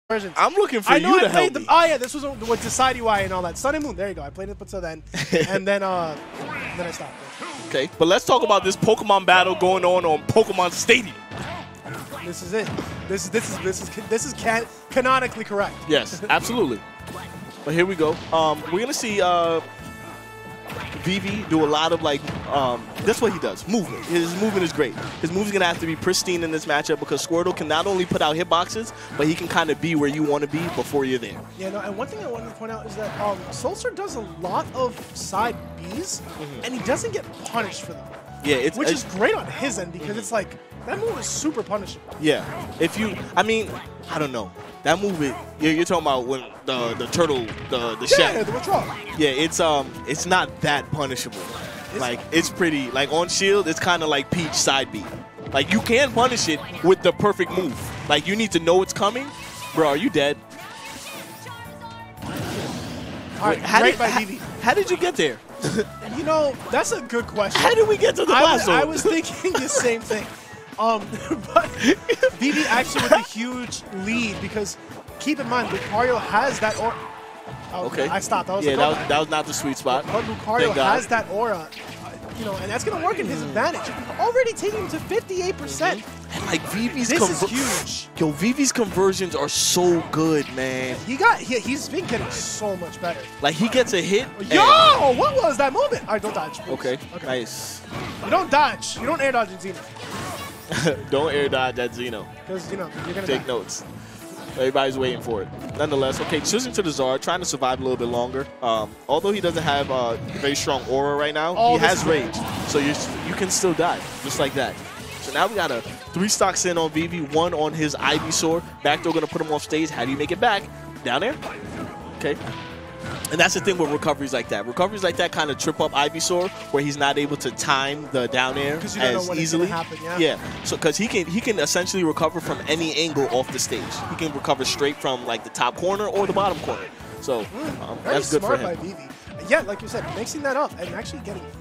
versions. I'm looking for you to help me. Oh yeah, this was with Decide UI and all that. Sun and Moon. There you go. I played it until then, and then I stopped. Okay, but let's talk about this Pokemon battle going on Pokemon Stadium. This is it. This is canonically correct. Yes, absolutely. But here we go. We're gonna see Vivi do a lot of that's what he does. Movement. His movement is great. His move's gonna have to be pristine in this matchup because Squirtle can not only put out hitboxes, but he can kind of be where you want to be before you're there. Yeah, no, and one thing I wanted to point out is that Sulcer does a lot of side Bs, and he doesn't get punished for them. Yeah, which is great on his end because it's like that move is super punishable. Yeah, I mean, I don't know. That move, you're talking about when the turtle, the shell. Yeah, the withdrawal. Yeah, it's not that punishable. It's pretty, on shield, it's kind of like Peach side B. You can punish it with the perfect move. You need to know it's coming. Bro, are you dead? All right, how did you get there? You know, that's a good question. How did we get to the blast zone? I was thinking the same thing. But Vivi actually with a huge lead because keep in mind, Lucario has that aura. Okay. I stopped. That was not the sweet spot. But Lucario has that aura, and that's going to work in his advantage. Already taking him to 58%. And Vivi's this is huge. Yo, Vivi's conversions are so good, man. He's been getting so much better. He gets a hit. Yo, what was that movement? All right, don't dodge. Okay, nice. You don't dodge. You don't air dodge in Xeno. Don't air dodge at Xeno. Because, you're going to take notes. Everybody's waiting for it. Nonetheless, okay, switching to the Zard, trying to survive a little bit longer. Although he doesn't have a very strong aura right now, he has rage. So you can still die, just like that. So now we got a 3 stocks in on Vivi, 1 on his Ivysaur. Backdoor going to put him off stage. How do you make it back? Down there? Okay. And that's the thing with recoveries like that. Recoveries like that kind of trip up Ivysaur, where he's not able to time the down air as easily. Yeah. So because he can essentially recover from any angle off the stage. He can recover straight from the top corner or the bottom corner. So that's good for him. By Vivi. Yeah, like you said, mixing that up and actually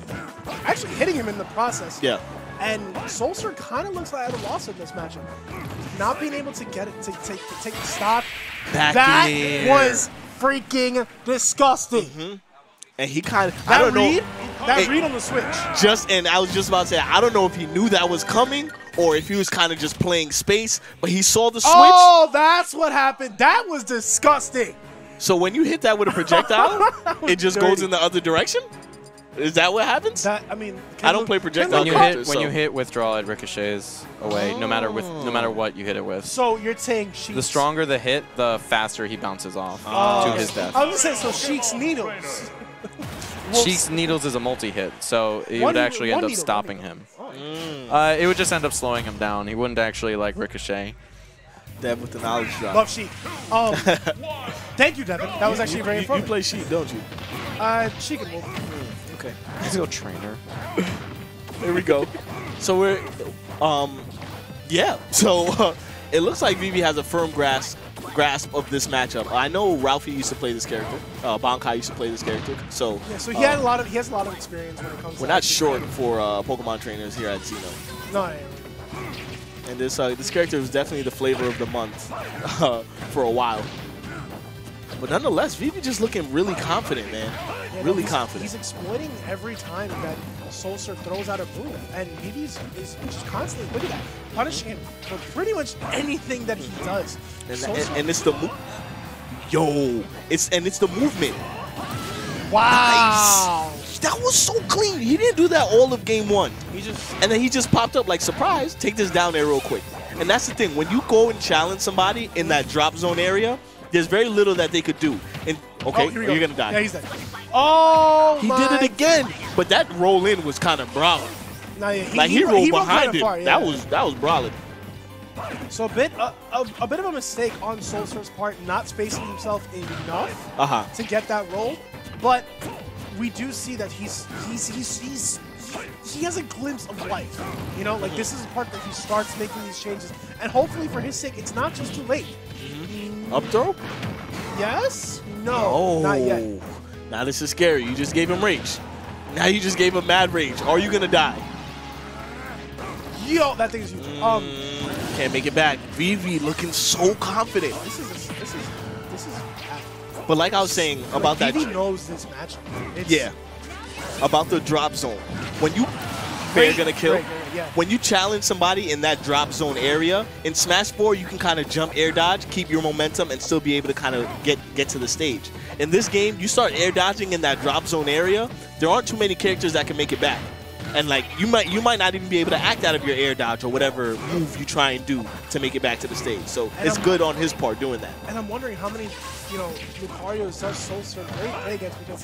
hitting him in the process. Yeah. And Sulcer kind of looks like at a loss in this matchup. Not being able to get it to take the stock. That was freaking disgusting. And he kind of, I don't know. That read on the switch. And I was just about to say, I don't know if he knew that was coming or if he was kind of just playing space, but he saw the switch. Oh, that's what happened. That was disgusting. So when you hit that with a projectile, it just goes in the other direction? Is that what happens? I don't play projectile. When you hit withdraw, it ricochets away. No matter what you hit it with. So you're saying the stronger the hit, the faster he bounces off to his death. I was gonna say Sheik's Needles. Sheik's Needles is a multi-hit, so it would actually end up stopping him. It would just end up slowing him down. He wouldn't actually ricochet. Dev with the knowledge drop. Love Sheik. Thank you, Devin. That was actually very important. You play Sheik, don't you? Sheik and Wolf. Okay. Let's go trainer. There we go. So we're, yeah. So it looks like Vivi has a firm grasp of this matchup. I know Ralphie used to play this character. Bankai used to play this character. So yeah. So he has a lot of experience when it comes. We're not short for Pokemon trainers here at Xeno. No. And this character was definitely the flavor of the month for a while. But nonetheless, Vivi just looking really confident, man. Yeah, really confident. He's exploiting every time that Sulcer throws out a move, and Vivi's is just constantly looking at punishing him for pretty much anything that he does. And it's the it's the movement. Wow. Nice. That was so clean. He didn't do that all of game 1. And then he just popped up like, surprise, take this down there real quick. And that's the thing. When you go and challenge somebody in that drop zone area, there's very little that they could do. And okay, you're going to die. Yeah, he's dead. Oh, he did it again. But that roll in was kind of brawling. No, yeah, he rolled behind it. Far, yeah. That was brawling. So a bit of a mistake on Sulcer's part, not spacing himself enough to get that roll. But we do see that he has a glimpse of life. This is the part that he starts making these changes. And hopefully for his sake, it's not just too late. Up throw? Yes? No, not yet. Now this is scary. You just gave him rage. Now you just gave him mad rage. Are you going to die? Yo, that thing is huge. Can't make it back. Vivi looking so confident. This this is bad. But like I was saying about that. Vivi knows this matchup. Yeah. About the drop zone. When you fair gonna kill, yeah. when you challenge somebody in that drop zone area, in Smash 4 you can kind of jump air dodge, keep your momentum, and still be able to kind of get to the stage. In this game, you start air dodging in that drop zone area, there aren't too many characters that can make it back. And like you might not even be able to act out of your air dodge or whatever move you try and do to make it back to the stage. So it's good on his part doing that. And I'm wondering how many, Lucario does Soul play against, because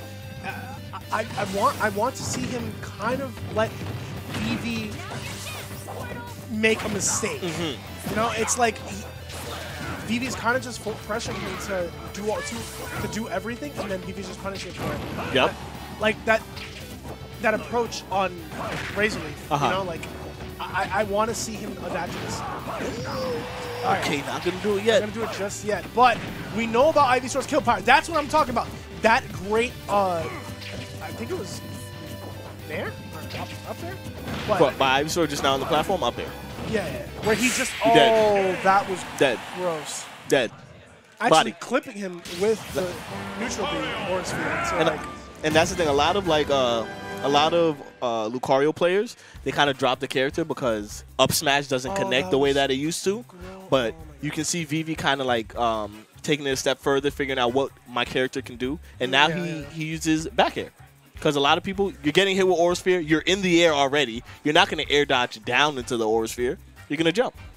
I want to see him kind of let Vivi make a mistake. It's like Vivi's kind of just pressuring him to do everything, and then Vivi's just punishing him for it. Yep. Like that approach on Razor Leaf. I want to see him adapt to this. Okay, not gonna do it yet. Not gonna do it just yet, but we know about Ivysaur's kill power. That's what I'm talking about. That great, I think it was there or up there. But by Ivysaur just now on the platform up there. Yeah. Where he just dead. That was dead. Gross. Dead. Actually, clipping him with the neutral beam or sphere. So and that's the thing. A lot of Lucario players, they kind of drop the character because up smash doesn't connect the way that it used to. But you can see Vivi kind of like taking it a step further, figuring out what my character can do, and now he uses back air. Because a lot of people, you're getting hit with Aura Sphere, you're in the air already. You're not going to air dodge down into the Aura Sphere. You're going to jump.